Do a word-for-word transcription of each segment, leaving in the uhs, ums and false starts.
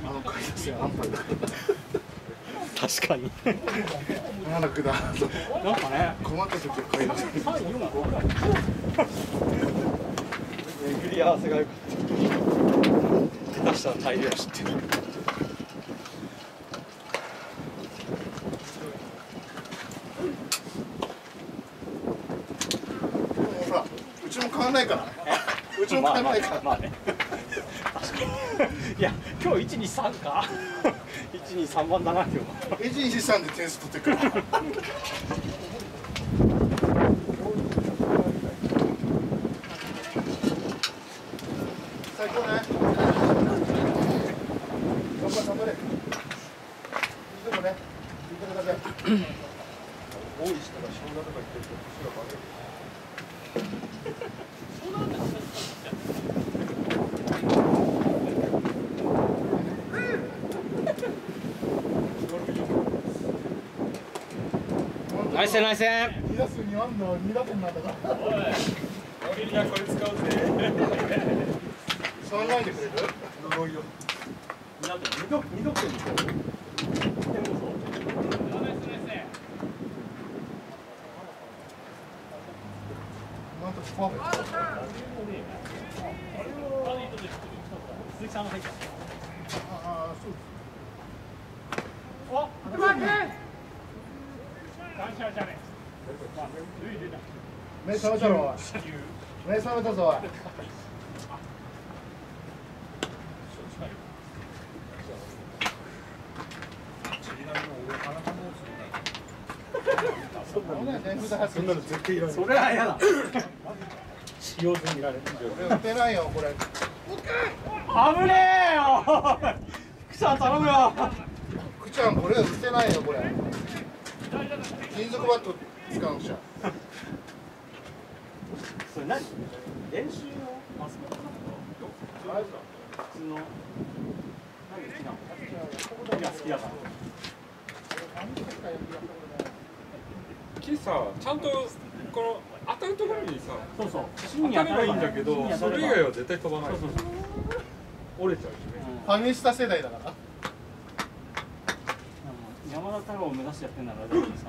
あの回数安牌だ。 確かに。 まだくだ。 なんかね。 困った時は買い出す。 三四五ぐらい。巡り合わせが良かった。下手したら大量知ってる。 ほら、うちも変わんないから。うちも変わんないから。 まあね。確かに。いや、今日一二三か。一二三番だな今日。 一二三で点数取ってくる。最高ね。頑張れ頑張れ。でもね、見てください。多い人が生姜とか言ってると年がバレる。 ナイスナイス。 に打数に安打に打点なんだから。おい、 俺にはこれ使うぜ。 触らないでくれる？ 呪いよ。 二打点、二得二得点でしょ。 なんとパーフェクト。 鈴木さんが入った。 ああ、そうです。 お、 目覚めたろ。目覚めたぞ。そんなの絶対いらない。 それは嫌だ。使用済みられる。 俺打てないよこれ。 危ねえよ。福ちゃん頼むよ。 福ちゃんこれ打てないよこれ。金属バット使うんじゃん。 それ何？練習のマスコット？普通の。なんで好きなの？いや好きだから。 木さ、ちゃんとこの当たるところにさ、 そうそう。 当たればいいんだけど、それ以外は絶対飛ばない。 そうそうそう。 折れちゃうしね。 ファミスタ世代だから。 山田太郎を目指してやってんなら大丈夫ですか？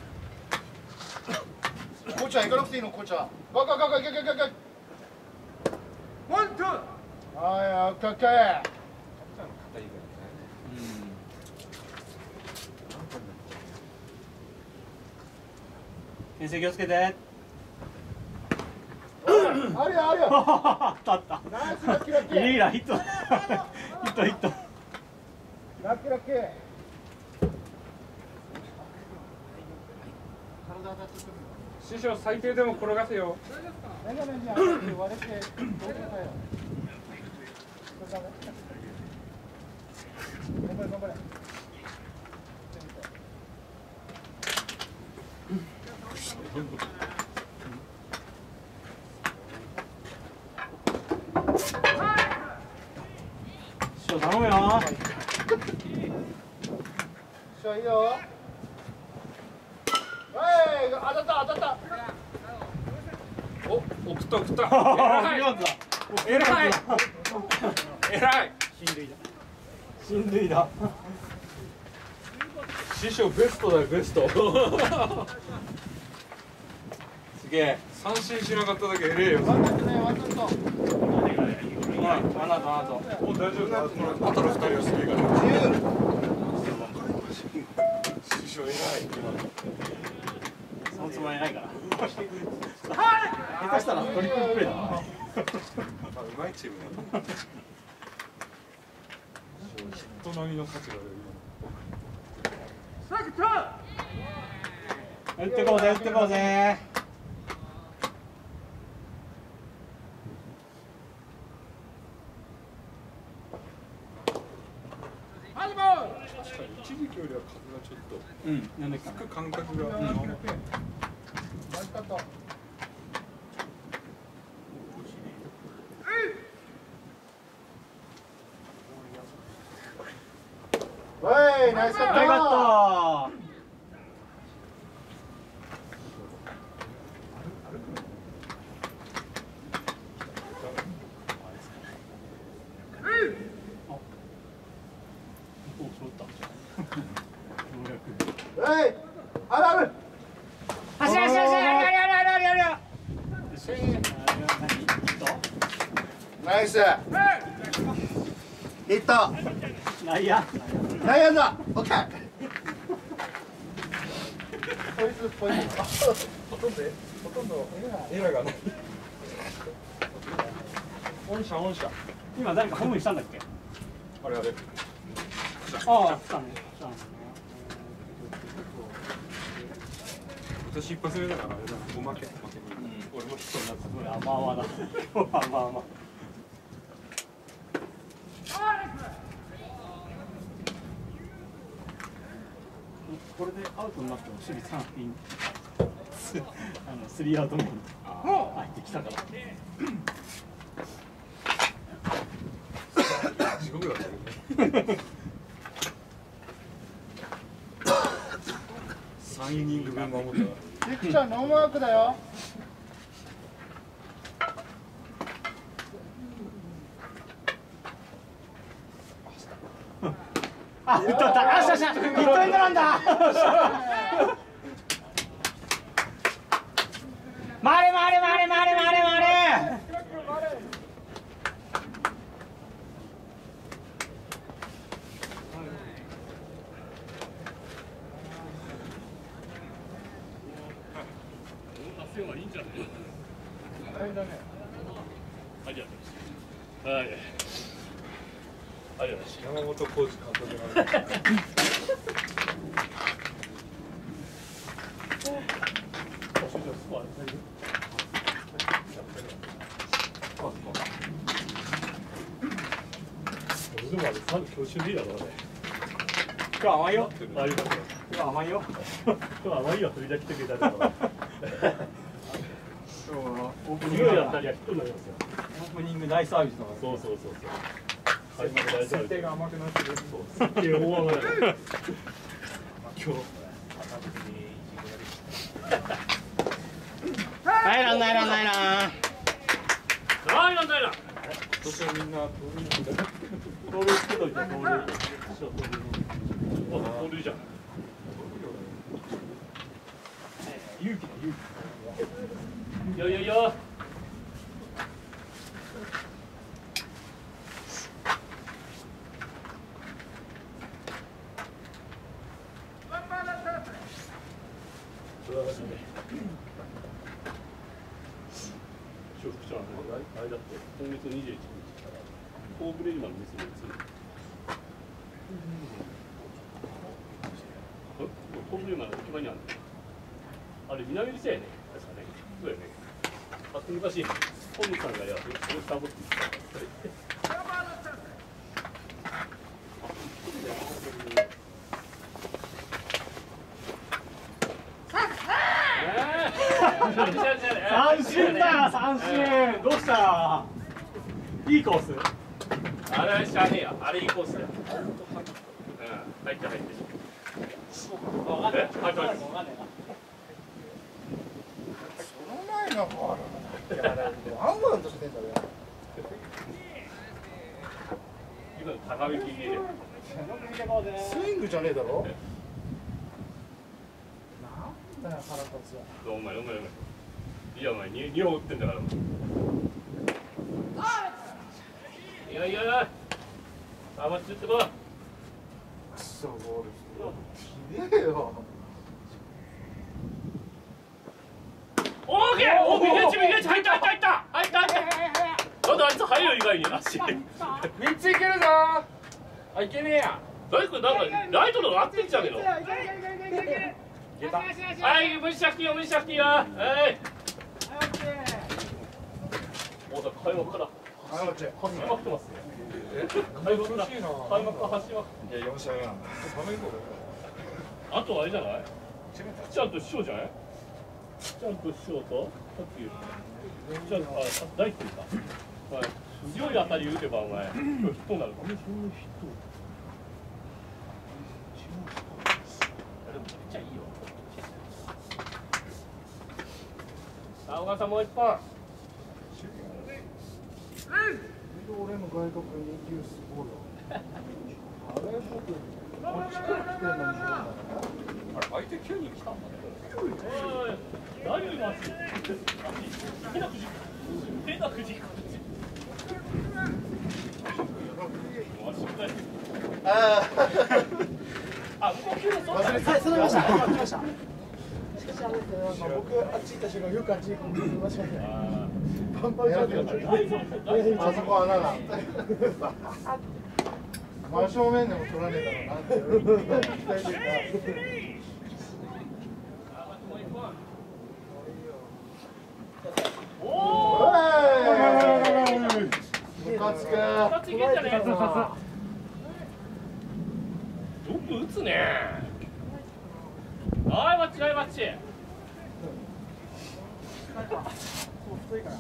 コーチャー行かなくていいのコーチャー。ガガガガガガガガ。ワンツー。はい、オッケーオッケー。 先生気をつけて。 あるよあるよ。 当たった。 ナイスラッキーラッキー。 イレギュラーヒット。ヒットヒット。 ラッキーラッキー。体当たってくる。 師匠最低でも転がせよ。 メガネに当たって割れてどうするかよ。頑張れ頑張れ。 師匠頼むよ。 師匠いいよ。はい、当たった当たった。 お、送った送った。偉い。偉い。偉い。 進塁だ。進塁だ。 師匠ベストだよベスト。 すげえ。 三振しなかっただけ偉いよ。 ワンアウトね、ワンアウト。 ワンアウトワンアウト。 お、大丈夫だ。あとの二人はすげえから。師匠偉い。 そのつもりないから。下手したらトリプルプレーだな。 うまいチームだ。人並みの価値が出る。 打ってこうぜ打ってこうぜ。 確かに一時期よりは風がちょっとうんなんだっけ吹く感覚が。 ナイスカット。はい、ナイスカット。 ナイスカット。 はいあるある走れ走れ走れありありありありありあり。 ナイスヒット内野内野だオッケーポイズポイズほとんどほとんどエラーがないオンシャオンシャ今誰かホームにしたんだっけ。 あれあれああしたねしたね。 私一発目だからあれだな、おまけ、おまけに、俺もヒットになった。 これ甘々だ。今日は甘々。これでアウトになっても守備さんピン。あのスリーアウト目に入ってきたから。 地獄だったよね。三イニング分守った。 リクちゃんノーマークだよあ、打った打った。よしよしよし。ヒットエンドなんだ。回れ回れ回れ回れ回れ回れ。 いいんじゃない。 大変だねありがとうございます。はい。ありがとうございます。山本浩二監督なんで。俺でもあれさん教習リーダーだからね。 今日甘いよ。 ありがとう。 今日甘いよ。 今日甘いよ、振りだけ来てくれたから。 オープニン匂いグだったりはヒットになりますよ。 オープニング大サービスの。 そうそうそうそう。はい、まだ大丈夫。 設定が甘くなってるそう。設定大甘だよ。今日。 ないらんないらんないらん。 ないなんだよな。今年はみんな盗塁なんだよ。盗塁つけといて盗塁。あ、盗塁じゃない。 勇気だ勇気。 いやいやいや。小福ちゃん、あれだって今月にじゅういちにちからフォーブレイマンの店に移る。フォーブレイマンの置き場にあるの。あれ南口やね。確かね。そうやね。あと昔本さんがやるそれサボって言ってた。 三振だよ三振。どうしたいいコース。 あれしゃあねえや。あれいいコースだよ。うん、入って入って。 分かんない。 え入って入って。 分かんないな。 その前のボールやられてワンバウンドしてんだよ今の高め切りで。 スイングじゃねえだろなんだよ腹立つわお前お前お前。いやお前にほん打ってんだから。いやいやいや。あまっちゅってこい。 クソボールきれえよオーケー。お右打ち右打ち入った入った入った入った入ったなんであいつ入るよ意外に足。 みっついけるぞあいけねえや大工なんかライトのが合ってんじゃねえの。はい無視しなくていいよ無視しなくていいよ。はいもうだ開幕からはいこっち走りまくってますね。開幕から開幕から走りまくって。 いやよん試合目なんだ寒い方あとはあれじゃない福ちゃんと師匠じゃない福ちゃんと師匠とさっき福ちゃんあ大輝か強い当たり打てばお前今日ヒットになるかも。さあ小川さんもう一本。 俺の外国にニュースボールあれ僕こっちから来てんの急に来たんだね。何よりも熱い。変なくじ。変なくじ。 ああ、向こう急にそんな。 忘れてた。そのまました。来ました。しかしあれですね。僕あっち行った瞬間よくあっち行くんで間違えない。パンパン状態になってる。あそこ穴が。真正面でも取らねえだろうなっていう期待でおお。 ムカつく。 二ついけんじゃねえ。よく打つね。はい、バッチはいバッチ。 太いから。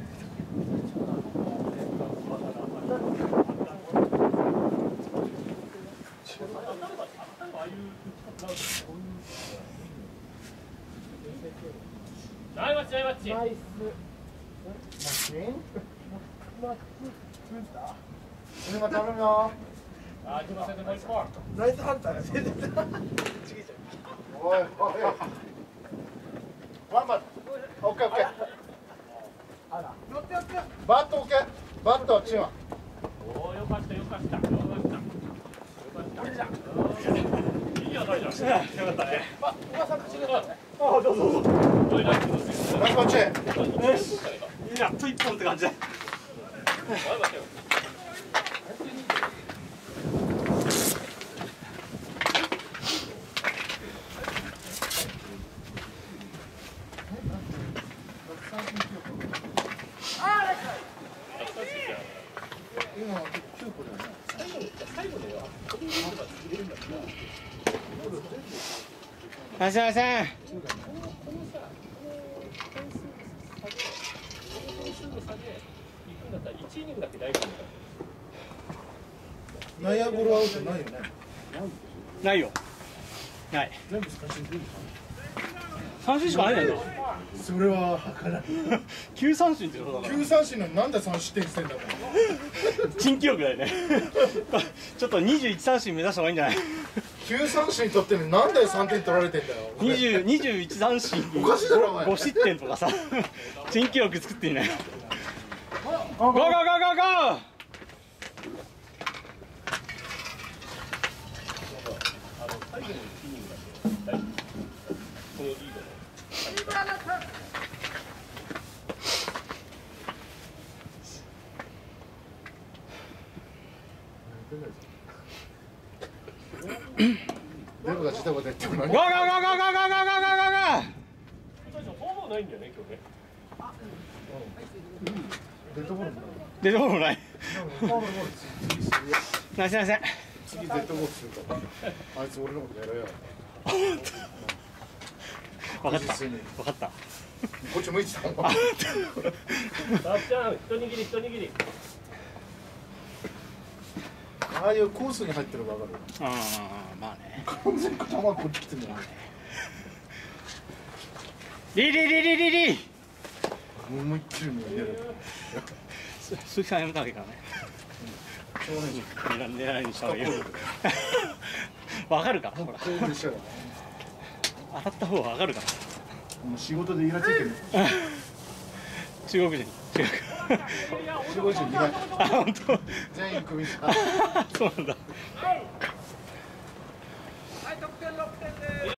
ナイバッチナイバッチ。 ナイス。マシン？マシンだ。俺が頼むよ。 あ、すみません、もう一個。 ナイスハンターが全然。おいおい。ワンバット。オッケーオッケー。バットオッケー。バットチンは。 おお、よかったよかったよかった。よかった。いいや大丈夫。よかったね。 あ、おばさん口に。 ああ、どうぞどうぞ。 おい、ナイスナイスバッチ。 よし。いや、と一本って感じで。 あ、すいません。 内野ゴロアウトないよね。 ないよ。ない。 全部三振でいいのか三振しかないんだよ。 な。それは測らない。 九三振ってことだから。 九三振なのになんで三失点してんだろう。 珍記録だよね。ちょっと二十一三振目指した方がいいんじゃない。 九三振取ってるのになんで三点取られてんだよ。 二十二十一三振。 おかしいだろお前。 五失点とかさ。珍記録作っていいね。ゴーゴーゴーゴーゴー。 デブが自体が出てもゴーゴーゴーゴーゴーゴーゴーゴーゴーゴー。 ホームないんだよね今日ね。 デッドボールもデッドボールもない。 フォアボールナイスナイス。 次デッドボールするからあいつ俺のことやろよ。 分かった分かった。 こっち向いてたの。 さっちゃん、一握り一握り。 ああいうコースに入ってるのが分かる。 ああ、まあね。 完全に球こっち来てるの。 リリリリリリ。 思いっきり見える。 鈴木さんやめたわけからね。狙いにした方がいいよ。わかるか。ほら。当たった方がわかるから。 もう仕事でイラついてる。 中国人。中国人苦い。 あ、本当。 全員クビした。 そうなんだ。 はい、得点ろくてんです。